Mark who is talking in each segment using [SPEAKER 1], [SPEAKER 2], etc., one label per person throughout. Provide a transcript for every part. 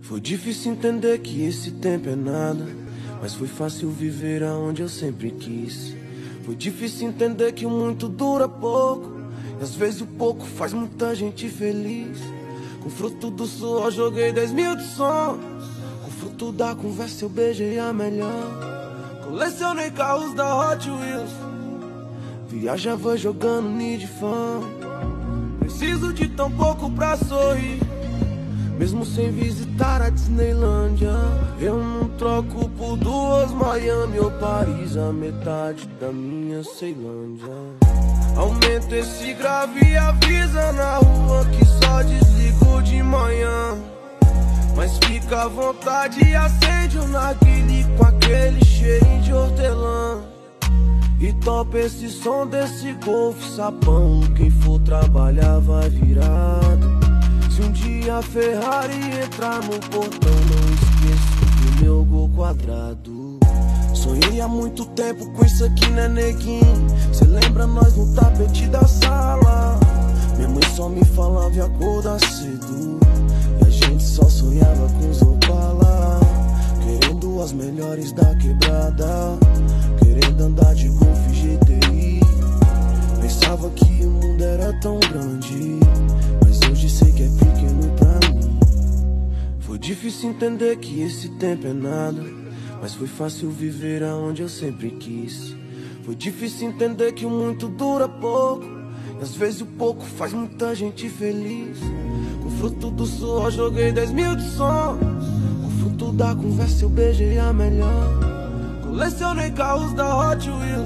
[SPEAKER 1] Foi difícil entender que esse tempo é nada, mas foi fácil viver aonde eu sempre quis. Foi difícil entender que o muito dura pouco, e às vezes o pouco faz muita gente feliz. Com fruto do suor joguei 10 mil de sonhos, com fruto da conversa eu beijei a melhor. Colecionei carros da Hot Wheels, viajava jogando Need Fun. Preciso de tão pouco pra sorrir, mesmo sem visitar a Disneylândia. Eu não troco por duas Miami ou Paris, a metade da minha Ceilândia. Aumento esse grave e avisa na rua que só desligo de manhã. Mas fica à vontade e acende o narguilé com aquele cheirinho de hortelã. E topa esse som desse Golf sapão, quem for trabalhar vai virado. Se um dia a Ferrari entrar no portão, não esqueço do meu gol quadrado. Sonhei há muito tempo com isso aqui, né, neguinho? Cê lembra nós no tapete da sala? Minha mãe só me falava e acordar cedo, e a gente só sonhava com os Opala, querendo as melhores da quebrada, querendo andar de Golf GTI. Pensava que o mundo era tão grande, mas hoje sei que é pequeno pra mim. Foi difícil entender que esse tempo é nada, mas foi fácil viver aonde eu sempre quis. Foi difícil entender que o muito dura pouco, e às vezes o pouco faz muita gente feliz. Com fruto do suor joguei 10 mil de sonhos, com fruto da conversa eu beijei a melhor. Colecionei carros da Hot Wheels,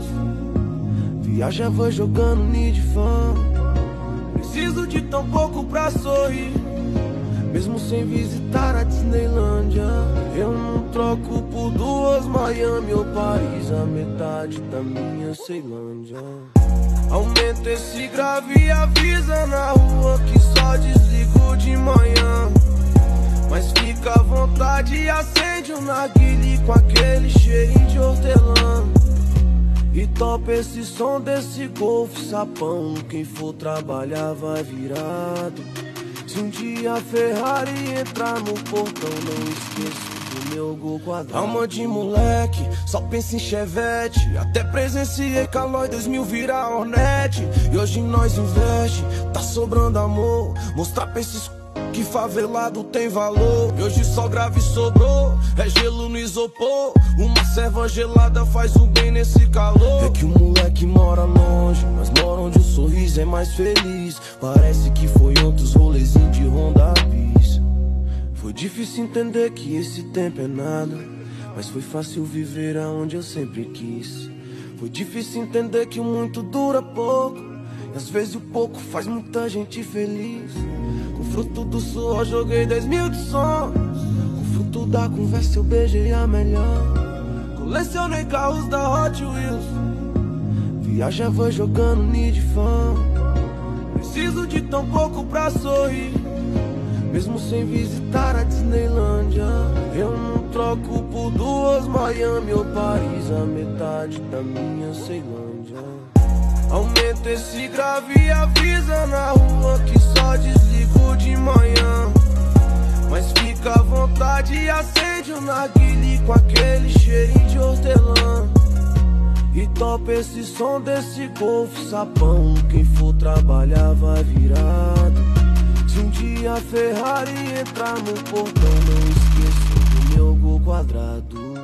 [SPEAKER 1] viajava jogando Need Fun. Preciso de tão pouco pra sorrir, mesmo sem visitar a Disneylândia. Eu não troco por duas Miami ou Paris, a metade da minha Ceilândia. Aumento esse grave e avisa na rua que só desligo de manhã. Mas fica à vontade e acende o narguilé com aquele cheirinho de hortelã. E topa esse som desse Golf sapão, quem for trabalhar vai virado. Se um dia a Ferrari entrar no portão, não esqueço do meu gol quadrado. Alma de moleque, só pensa em Chevette. Até presenciei Calói 2000 virar Hornet. E hoje nós investe, tá sobrando amor. Mostrar pra esses que favelado tem valor. E hoje só grave sobrou, é gelo no isopor. Uma serva gelada faz um bem nesse calor. É que o moleque mora longe, mas mora onde o sorriso é mais feliz. Parece que foi outros rolezinhos de Honda Bis. Foi difícil entender que esse tempo é nada, mas foi fácil viver aonde eu sempre quis. Foi difícil entender que o muito dura pouco, e às vezes o pouco faz muita gente feliz. Com fruto do suor joguei 10 mil de sonhos, com fruto da conversa eu beijei a melhor. Colecionei carros da Hot Wheels, viajava jogando Need Fun. Preciso de tão pouco pra sorrir, mesmo sem visitar a Disneylândia. Eu não troco por duas Miami ou Paris, a metade da minha Ceilândia. Aumento esse grave e avisa na rua que só desligo de manhã. Mas fica à vontade e acende o narguilé com aquele cheirinho de hortelã. E topa esse som desse Golf sapão, quem for trabalhar vai virado. Se um dia a Ferrari entrar no portão, não esqueço do meu gol quadrado.